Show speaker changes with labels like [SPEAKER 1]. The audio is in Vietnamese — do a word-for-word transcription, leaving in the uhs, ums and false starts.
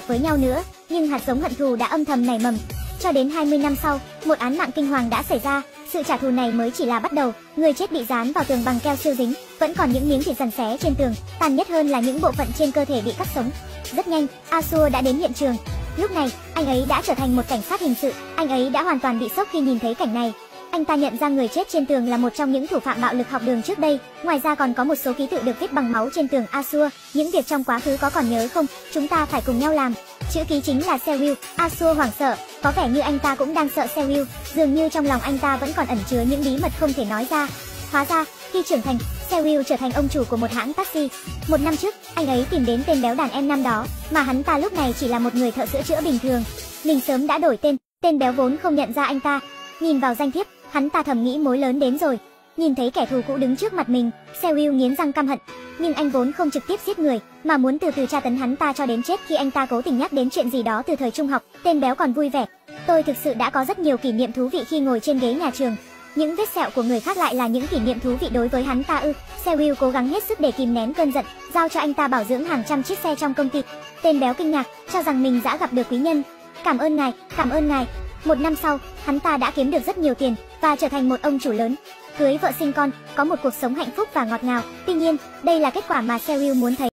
[SPEAKER 1] với nhau nữa, nhưng hạt giống hận thù đã âm thầm nảy mầm. Cho đến hai mươi năm sau, một án mạng kinh hoàng đã xảy ra. Sự trả thù này mới chỉ là bắt đầu. Người chết bị dán vào tường bằng keo siêu dính, vẫn còn những miếng thịt giằn xé trên tường. Tàn nhất hơn là những bộ phận trên cơ thể bị cắt sống. Rất nhanh, Asua đã đến hiện trường. Lúc này, anh ấy đã trở thành một cảnh sát hình sự. Anh ấy đã hoàn toàn bị sốc khi nhìn thấy cảnh này. Anh ta nhận ra người chết trên tường là một trong những thủ phạm bạo lực học đường trước đây. Ngoài ra còn có một số ký tự được viết bằng máu trên tường. Asua, những việc trong quá khứ có còn nhớ không? Chúng ta phải cùng nhau làm. Chữ ký chính là Seryl. Asua hoảng sợ, có vẻ như anh ta cũng đang sợ Seryl. Dường như trong lòng anh ta vẫn còn ẩn chứa những bí mật không thể nói ra. Hóa ra, khi trưởng thành, Seryl trở thành ông chủ của một hãng taxi. Một năm trước, anh ấy tìm đến tên béo đàn em năm đó, mà hắn ta lúc này chỉ là một người thợ sửa chữa bình thường. Mình sớm đã đổi tên. Tên béo vốn không nhận ra anh ta. Nhìn vào danh thiếp, hắn ta thầm nghĩ mối lớn đến rồi. Nhìn thấy kẻ thù cũ đứng trước mặt mình, Seryl nghiến răng căm hận. Nhưng anh vốn không trực tiếp giết người, mà muốn từ từ tra tấn hắn ta cho đến chết. Khi anh ta cố tình nhắc đến chuyện gì đó từ thời trung học, tên béo còn vui vẻ. Tôi thực sự đã có rất nhiều kỷ niệm thú vị khi ngồi trên ghế nhà trường. Những vết sẹo của người khác lại là những kỷ niệm thú vị đối với hắn ta ư? Seryl cố gắng hết sức để kìm nén cơn giận, giao cho anh ta bảo dưỡng hàng trăm chiếc xe trong công ty. Tên béo kinh ngạc, cho rằng mình đã gặp được quý nhân. Cảm ơn ngài, cảm ơn ngài. Một năm sau, hắn ta đã kiếm được rất nhiều tiền và trở thành một ông chủ lớn, cưới vợ sinh con, có một cuộc sống hạnh phúc và ngọt ngào. Tuy nhiên, đây là kết quả mà Seryl muốn thấy.